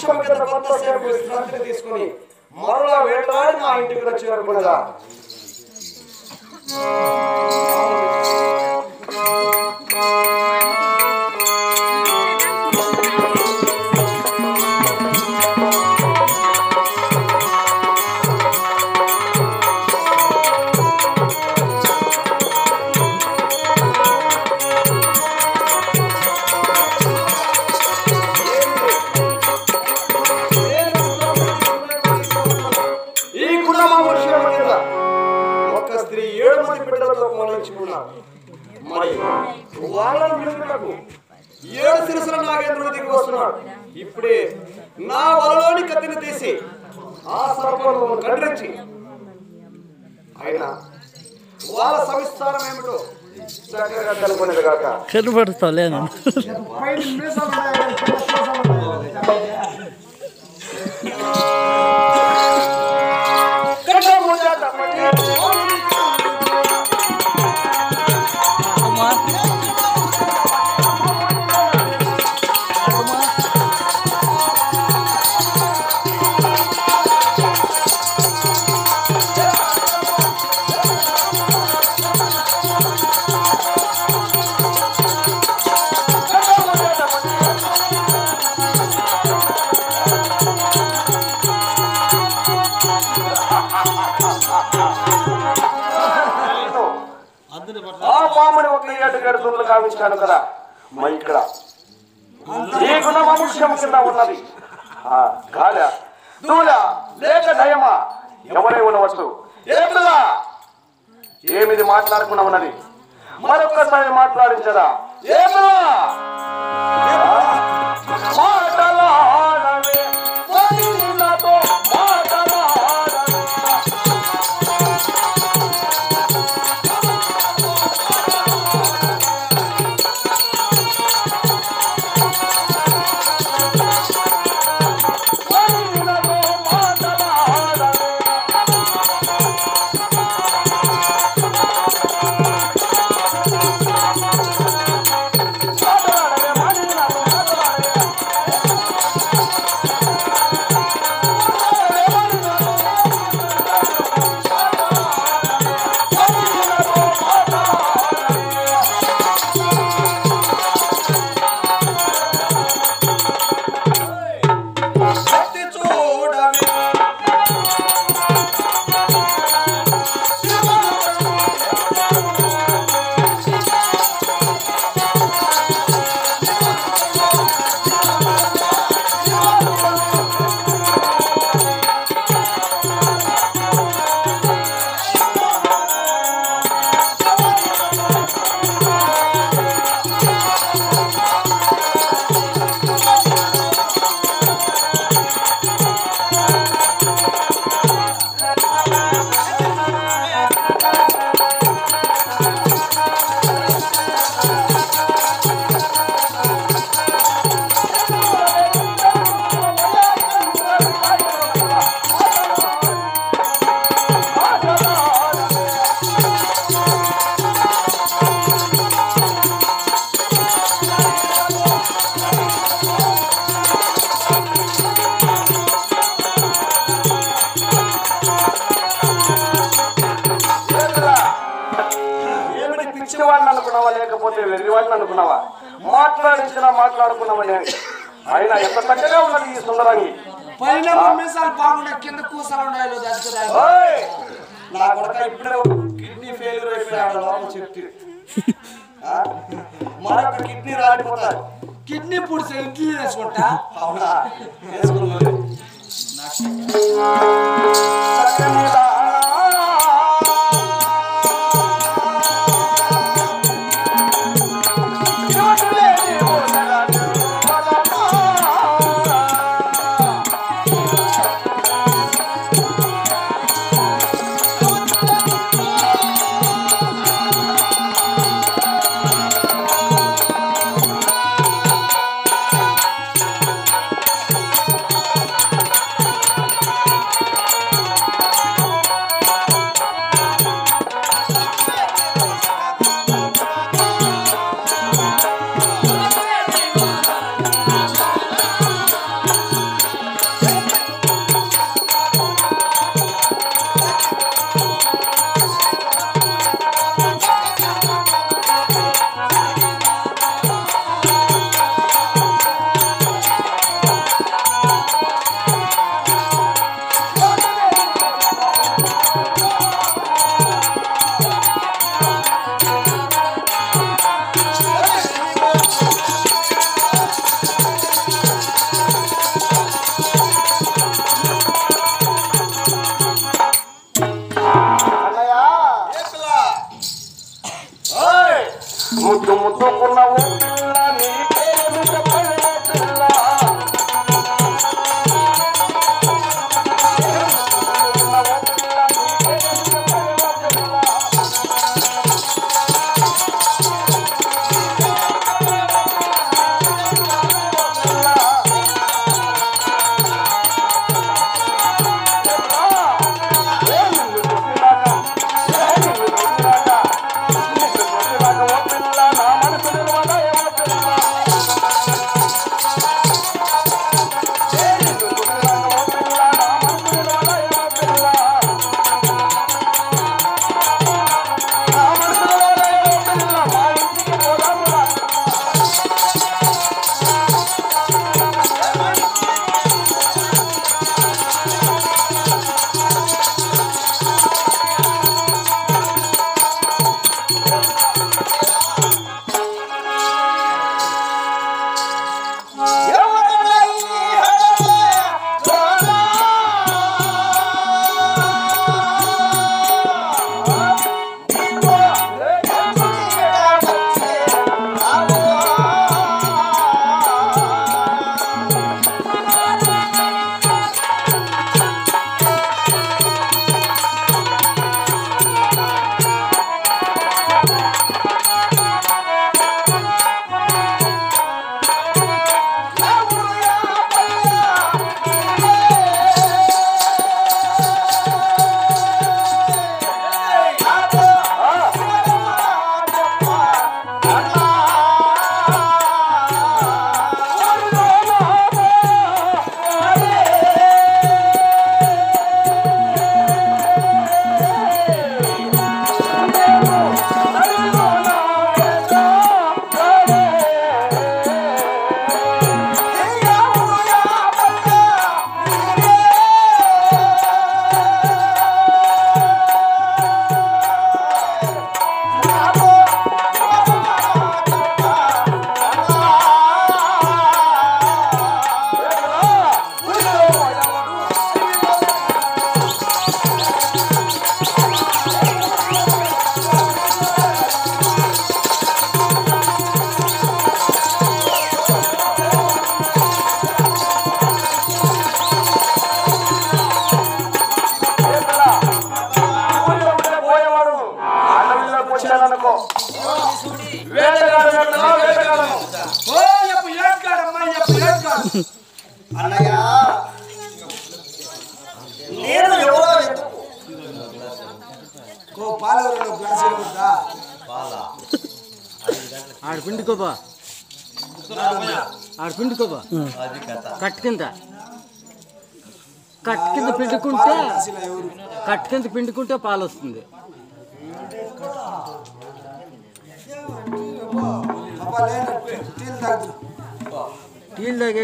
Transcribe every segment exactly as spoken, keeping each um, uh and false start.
వృక్షం కింద కొంతసేపు విశ్రాంతి తీసుకుని మరలా వేటాడి మా ఇంటికి వచ్చేరకుండా మరి వాళ్ళను విడుదలకు ఏడు శిరసుల నాగేంద్రుడు దిగి వస్తున్నాడు. ఇప్పుడే నా వలలోని కత్తిని తీసి ఆ సర్పమును ఖండించి ఆయన వాళ్ళ సవిస్తారం ఏమిటో చక్కగా కనుగొనేది కాక కనబడతాలేను ఆ పాముని ఒక ఏడు గడుతులు కావించాను కదా మరి ఇక్కడ ఈ గుణమనుష్యం కింద ఉన్నది ఆ గాల దూల లేక దయమా ఎవరై ఉండవచ్చు ఏమిలా ఏమిది మాట్లాడకుండా ఉన్నది మరొక్కసారి మాట్లాడించదా ఏమిలా మాటలాడవే నాతో లేకపోతే వెర్రివాడిని అనుకున్నావా మాట్లాడించినా మాట్లాడుకున్నావా అయినా ఎంత చక్కగా ఉన్నది ఈ సుందరంగి నా కొడుక ఇప్పుడే కిడ్నీ ఫెయిల్యూర్ అయిపోయాడు చెప్తే మరొక కిడ్నీ రాలిపోతారు కిడ్నీ పుడిసే ఇడ్లీ వేసుకుంటా అవునా వేసుకున్నాను ముద్దు ముద్దుకున్నావు పిల్ల నీ పేరు చెప్పవే పిల్ల అన్నయ్య నేను ఎవరో ఆడు పిండుకోబా ఆడు పిండుకోబా కట్ కింద కట్ కింద పిండుకుంటే కట్ కింద పిండుకుంటే పాలు వస్తుంది. టీలు తాగే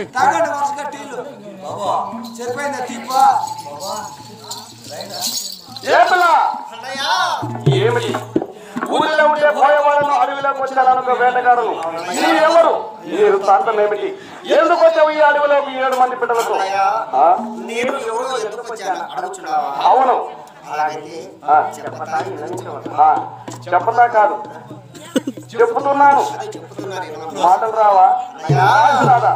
ఏమిటి ఊరిలో ఉండే పోయేవాళ్ళను అడవిలోకి వచ్చారనుకో వేటగాడను. ఎవరు మీరు ప్రాంతం ఏమిటి? ఎందుకు వచ్చావు ఈ అడవిలోకి ఏడు మంది బిడ్డలతో? అవును చెప్పతా కాదు చెప్పుతున్నాను. మాటలు రావా? రాదా?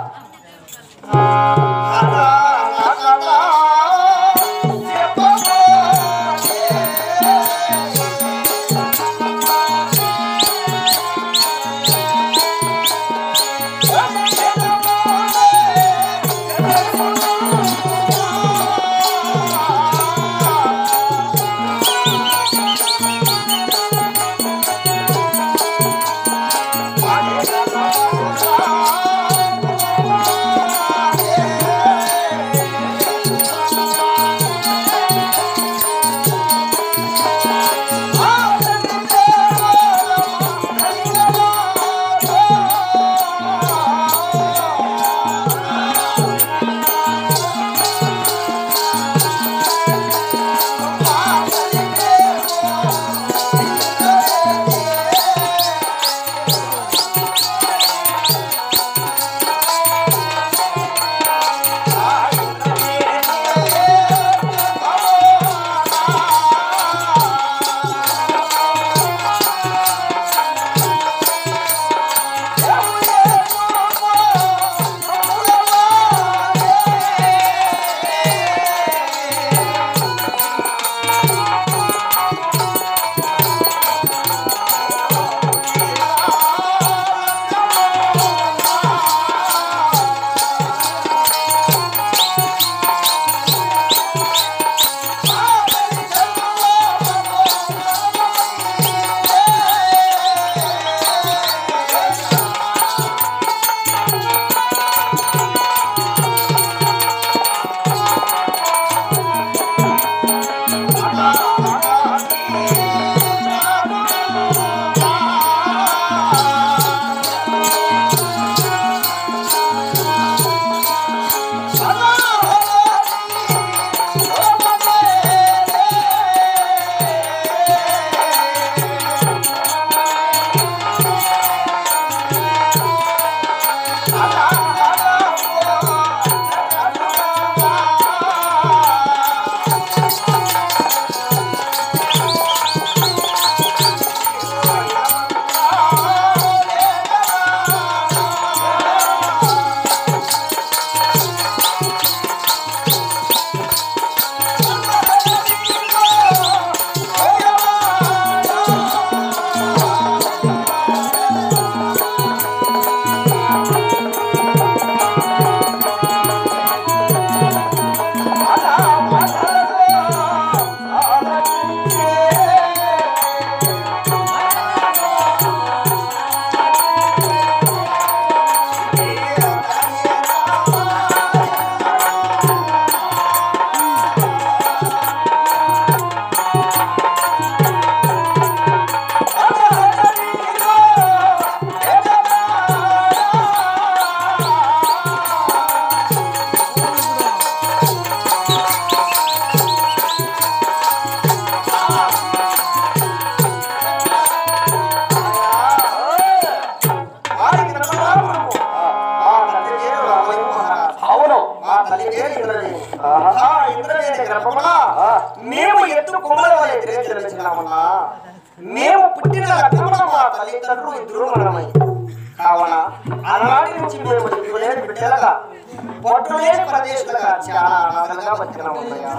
కుమ్మల వల్ల ఎదురే జన్మించినామన్నా మేము పుట్టిన లగ్నమున మా తల్లిదండ్రులు ఇద్దరు మరణమై కావున ఆనాటి నుంచి మేము దిగులేని బిడ్డలుగా పొట్టులేని ప్రదేశాలుగా చాలా ఆనందంగా బతికినామన్నయ్యా.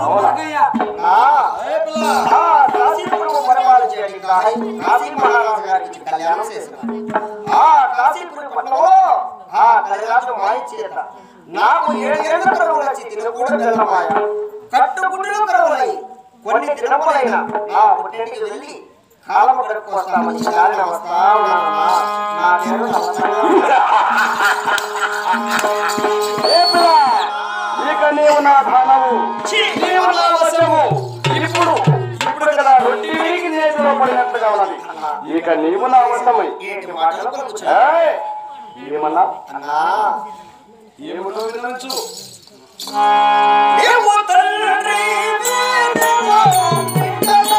కాశీపురం పరిపాలన చేయడానికి కాశీ మహారాజు గారికి కళ్యాణం చేసినారు. ఆ కాశీపురం పట్టణంలో ఆ కలిరాజు మాయ చేత నాకు ఏడేళ్ల కరువులు వచ్చి తినకూడదు వెళ్ళమాయ కట్టుబుడ్డులు కరువులై కొన్ని దినములైన ఆ పుట్టింటికి వెళ్ళి కాలం గడుపు వస్తామని దారిన వస్తా ఉన్నానమ్మా. నాకేమో ఇక నీవు నా ధనము నీవు నా వశము. ఇప్పుడు ఇప్పుడు కదా రొట్టికి చేతిలో పడినట్టుగా ఉన్నది. ఇక నీవు నా వశమై ఏంటి మాటలు పలుకుచు? ఏయ్! ఏమన్నా అన్నా ఏమిటో వినొచ్చు. దేవు తండ్రి వేదమో వింటమో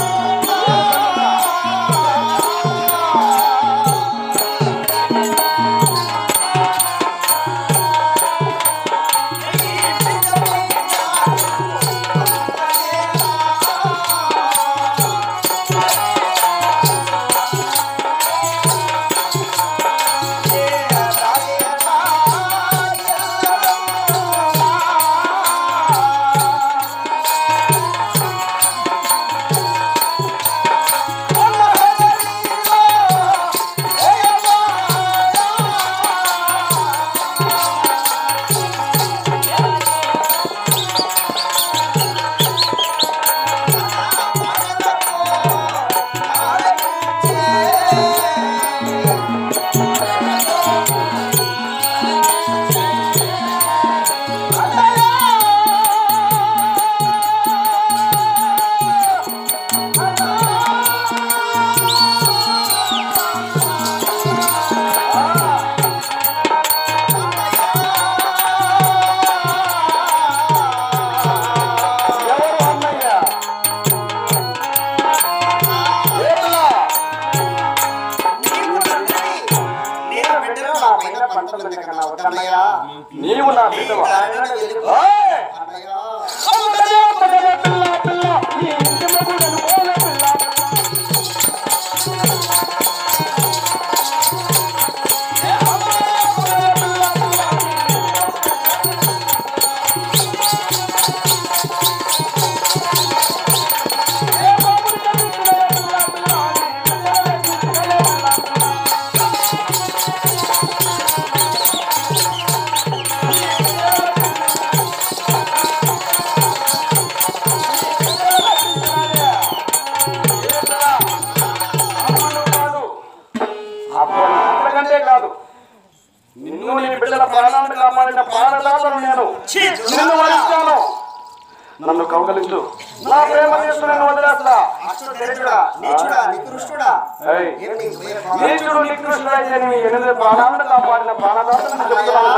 నీవు నా బిడ్డవా? కాదు, నిన్ను నీ బిడ్డల ప్రాణాలను కాపాడిన ప్రాణదాతను నేను నిన్ను వరిస్తాను. నన్ను కౌగలించు, నా ప్రేమ తీసుకుని వదిలేస్తా. నీచుడు నికృష్టుడు అయితే నీ ఎనిమిది ప్రాణాలను కాపాడిన ప్రాణదాతను చెప్తున్నాను.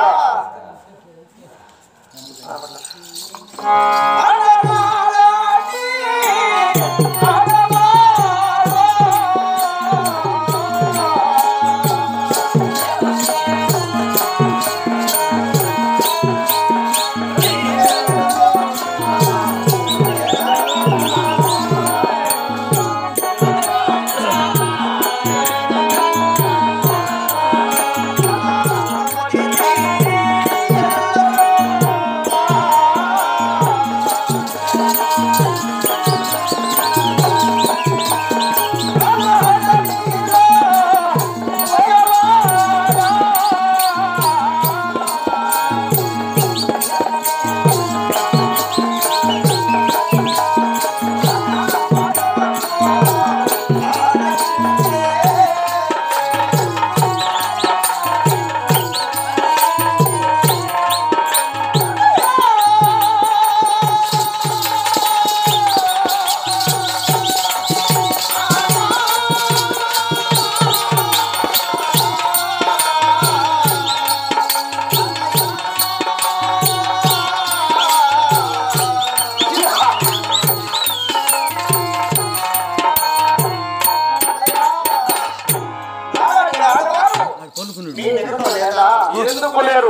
ఎందుకు లేరు?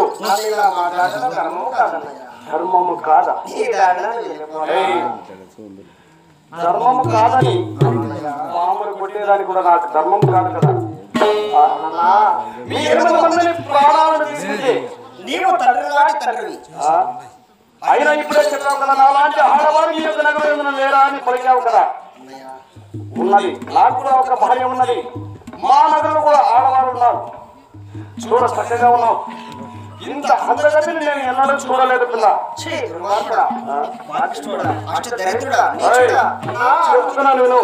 ధర్మము కాదా? ధర్మము కాదని పాములు కొట్టేదానికి కూడా నాకు ధర్మం కాదు కదా. మీ ఎనిమిది మందిని ప్రాణాలను తీసుకుంటే నీవు తండ్రి లాంటి తండ్రివి. అయినా ఇప్పుడే చెప్పావు కదా, నాలాంటి ఆడవారు ఈ యొక్క నగరం లేరా అని పలికావు కదా. ఉన్నది, నాకు కూడా ఒక భార్య ఉన్నది. మా నగరంలో కూడా ఆడవారు ఉన్నారు. చూడ చక్కగా ఉన్నావు. ఇంత అందగతిని నేను ఎన్నడూ చూడలేదు పిల్ల. చెప్తున్నా నేను.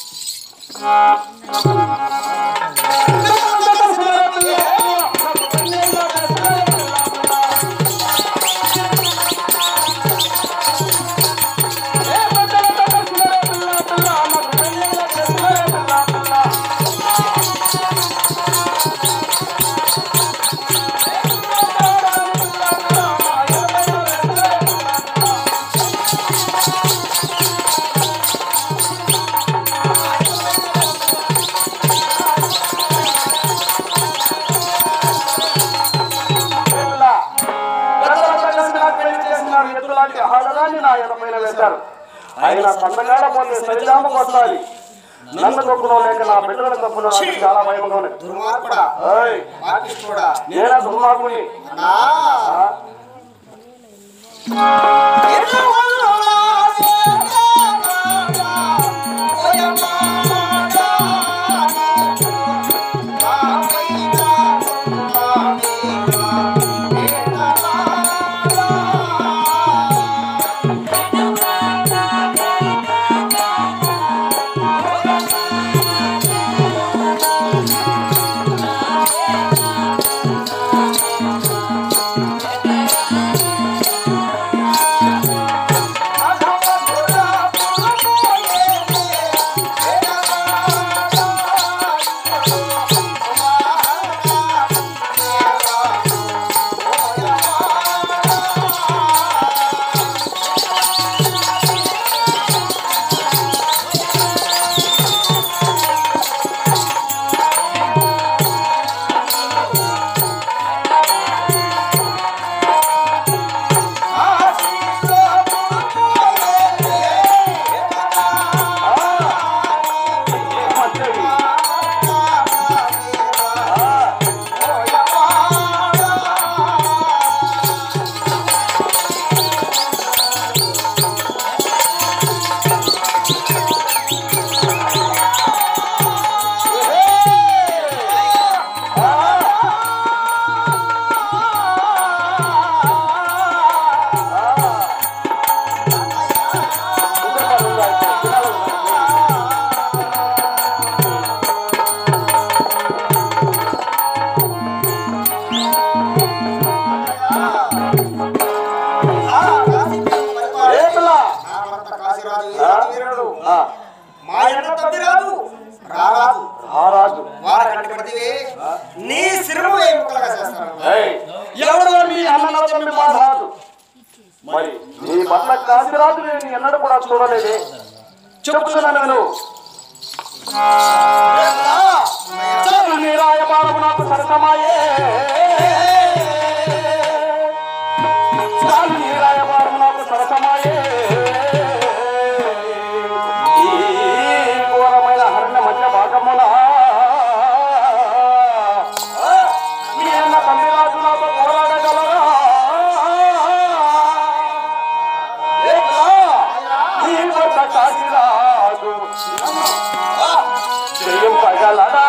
నా ఎడపైన వేశారు. ఆయన సంతకాల పొంది సరిదామకు వస్తాయి. నన్ను తప్పునో లేక నా బిడ్డలను తప్పునో చాలా భయంగా ఉన్నది. నేనా దుర్మార్గుని? మా ఎన్న తద్ది రాదు రారాదు రారాదు వార కంటి పడితే నీ శిరము ఏ ముక్కలుగా చేస్తాను. ఎవడు మీ అన్న తమ్మి మా రాదు. మరి నీ పట్ల కాసి రాదు నేను ఎన్నడూ కూడా చూడలేదే. చెప్తున్నా నేను. రాయబారము నాకు సరసమాయే, రాయబారము నాకు సరసమాయే. భాగమున మీ అన్న తమ్మిరాజు నాతో పోరాడగలరా? నీ వద్ద కాశీరాజు చెయ్యగలరా?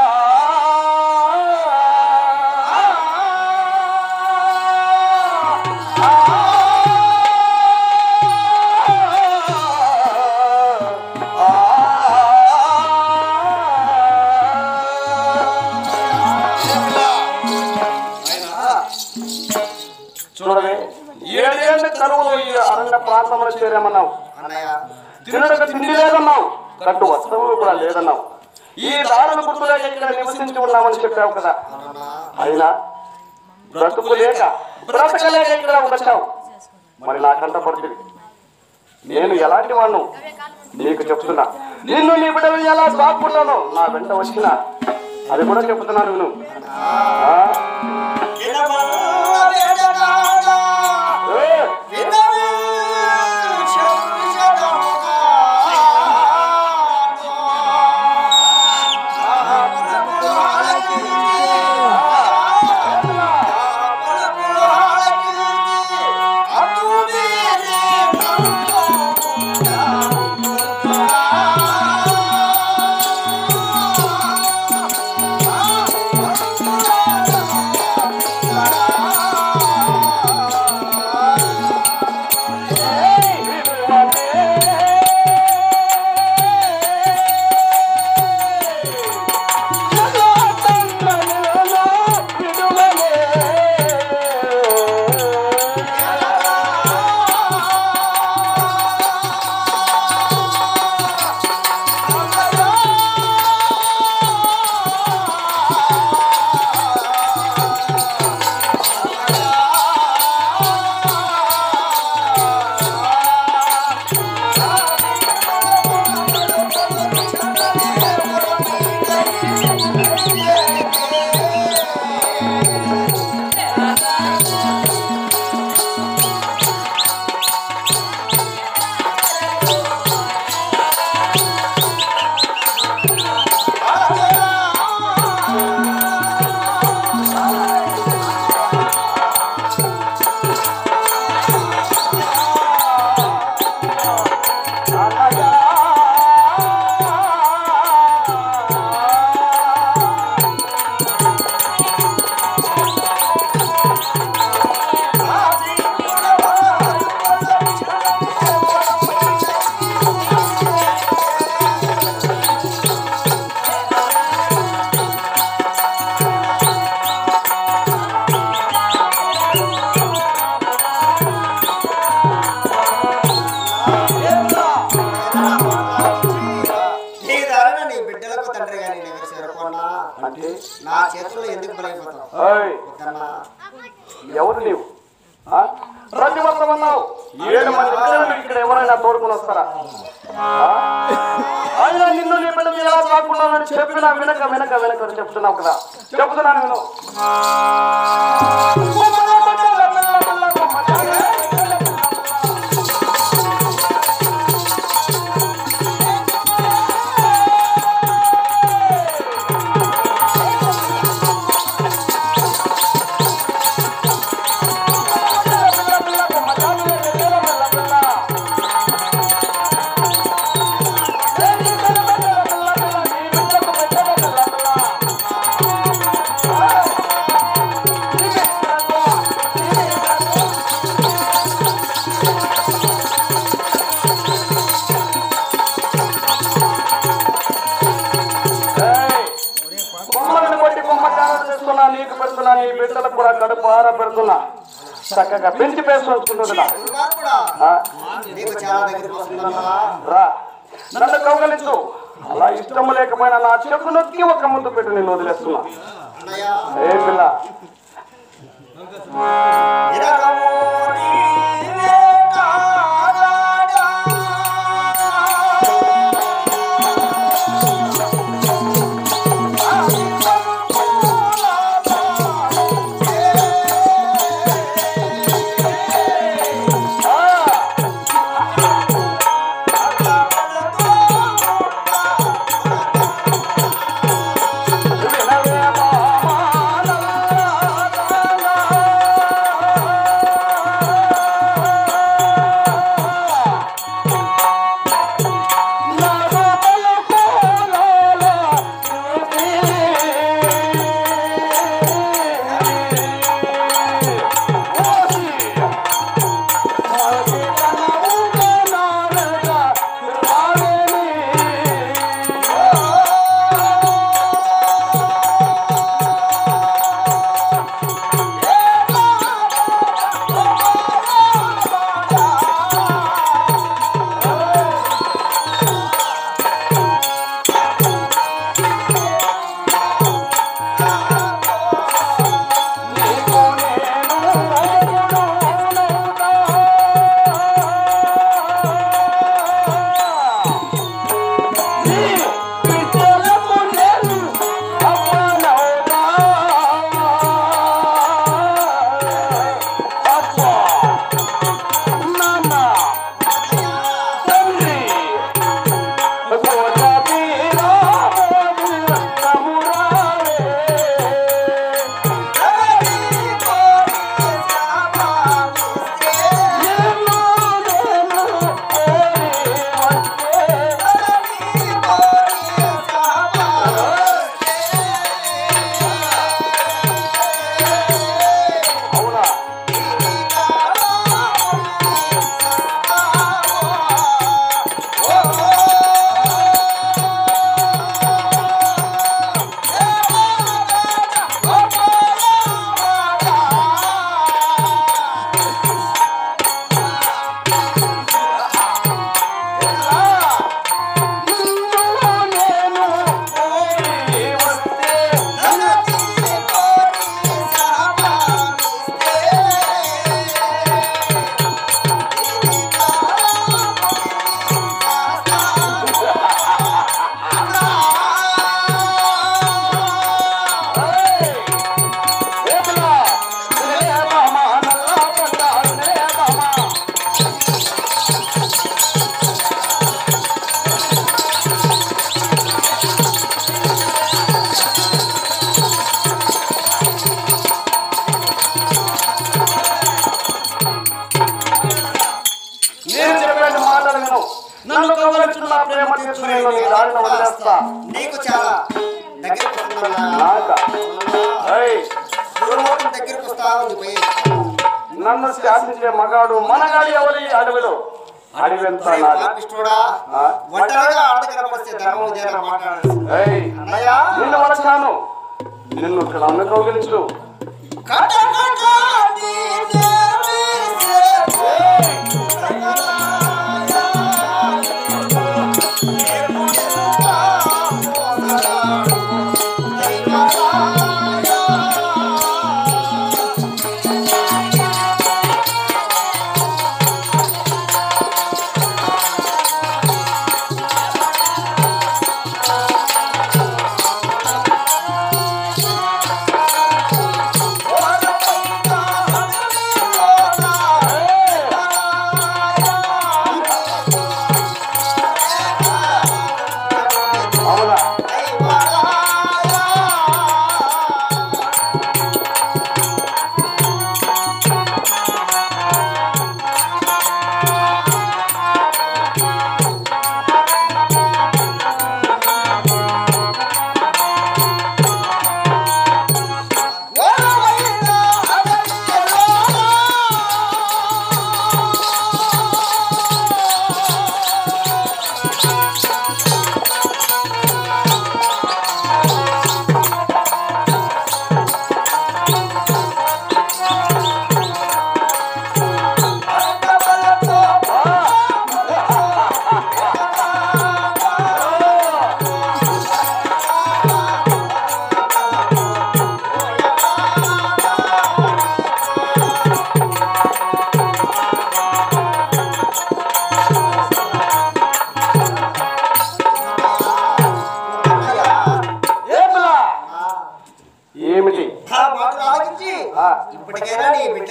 చూడవే, ఏడేళ్ల కరువులో ఈ అరణ్య ప్రాంతంలో చేరామన్నావు. తినడక తిండి లేదన్నావు, కట్టు వస్త్రములు కూడా లేదన్నావు. ఈ దారులు గుర్తులేక ఇక్కడ నివసించి ఉన్నామని చెప్పావు కదా. అయినా బ్రతుకు లేక బ్రతకలేక ఇక్కడ వచ్చావు. మరి నా కంట పడుతుంది. నేను ఎలాంటి వాణ్ణు నీకు చెప్తున్నా. నిన్ను నీ బిడ్డలు ఎలా దాక్కుంటానో నా వెంట వచ్చినా అది కూడా చెప్తున్నాను. నువ్వు అంటే నా చేతుల్లో ఎందుకు బలైపోతావు? ఏయ్, ఎవరు నీవు? ఆ? ప్రతివర్తం అన్నావు ఏడు మంది పిల్లలు ఇక్కడ ఎవరైనా తోడుకుని వస్తారా? ఆ? అయినా నిన్ను నీ బిడ్డ ఎలా కాకుండా చెప్పినా వెనక వెనక వెనక చెప్తున్నావు కదా, చెప్తున్నాను నేను. నీకు పెడుతున్నా, నీ బిడ్డలకు కూడా కడుపు ఆర పెడుతున్నా, చక్కగా పెంచి పేసుకుంటుందా రా, నన్ను కౌగలించు. అలా ఇష్టం లేకపోయినా నా చెప్పు నొక్కి ఒక ముద్దు పెట్టి నేను వదిలేస్తున్నా. ఏ పిల్ల నన్ను కవలించున్న ప్రేమ తీసుకుని నీ దారిన వదిలేస్తా. నీకు చాలా దగ్గరకు దగ్గరకు వస్తా ఉంది. నన్ను శాసించే మగాడు మనగాడి ఎవరి అడవిలో అడవింత నిన్ను వలచాను, నిన్ను ఇక్కడ అన్న కౌగిలించు. Hey!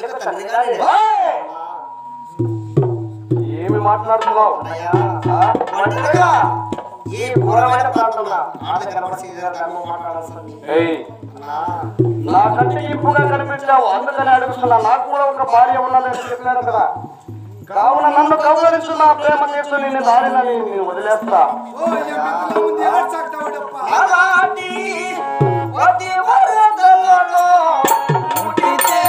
బిడ్డకు తండ్రిగా నేను. ఏయ్! ఏమి మాట్లాడుతున్నావు? అన్నయ్య, ఒంటరిగా ఈ ఘోరమైన ప్రాంతంలో ఆడ కనపడి మాట్లాడాల్సింది. ఏయ్, నా కంటికి ఇప్పుగా కనిపించావు, అందుకని అడుగుతున్నా. నాకు కూడా ఒక భార్య ఉన్నదని చెప్పాను కదా. కావున నన్ను కౌగలించు, నా ప్రేమ తీర్చు, నిన్ను దారినని నేను వదిలేస్తా. అలాంటి ప్రతి వరదలలో ముట్టితే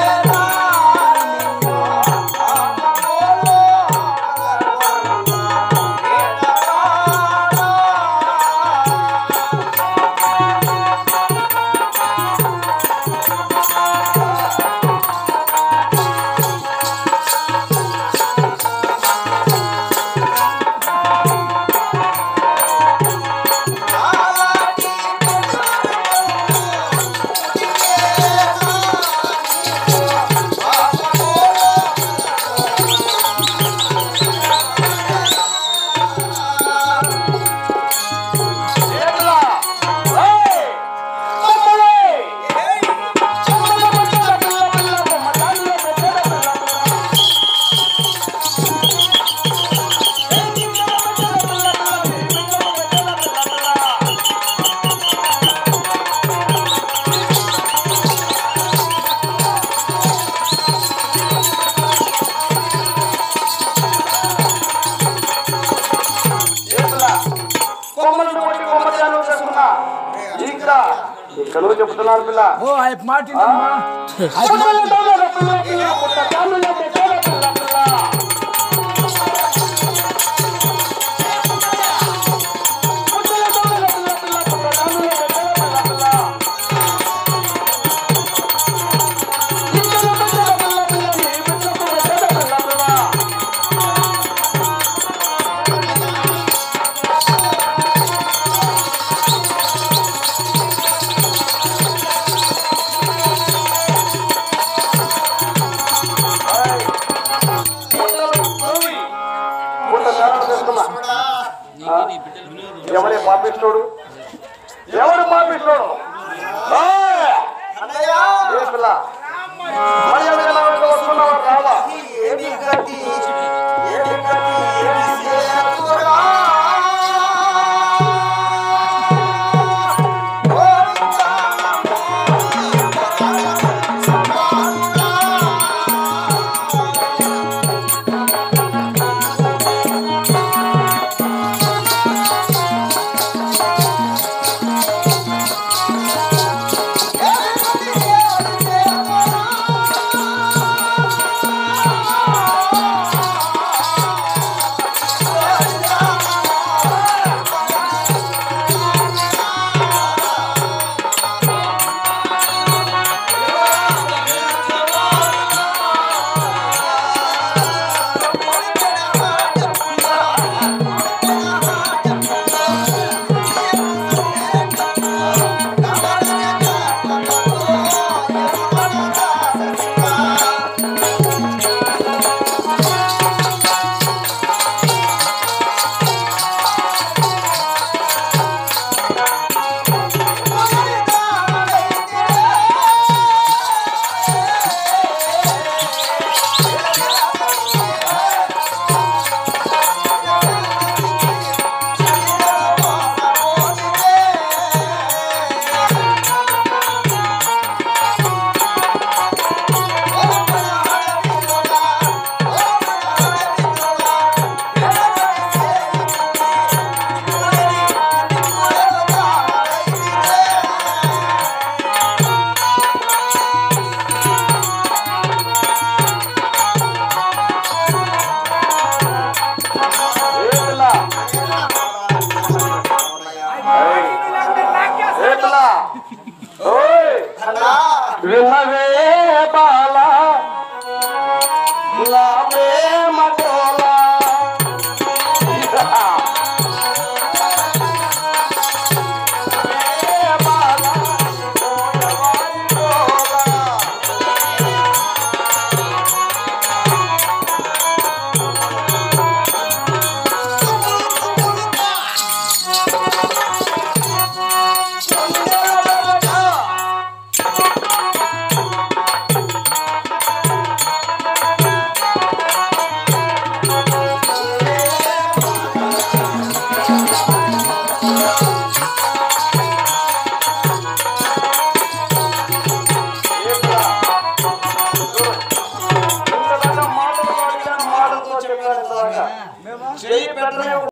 ఇక్కడ చెప్తున్నాను పిల్ల. ఓ ఆ మాట వినమ్మా. ఎవరే పాపిస్తోడు? ఎవరు పాపిస్తోడు? వస్తున్నావా? రావా? ఏమి గతి ఏమి గతి ఏమి సేతురా వినవే బాలా నా ప్రేమ కోలా చెయ్యి పెట్టలేవు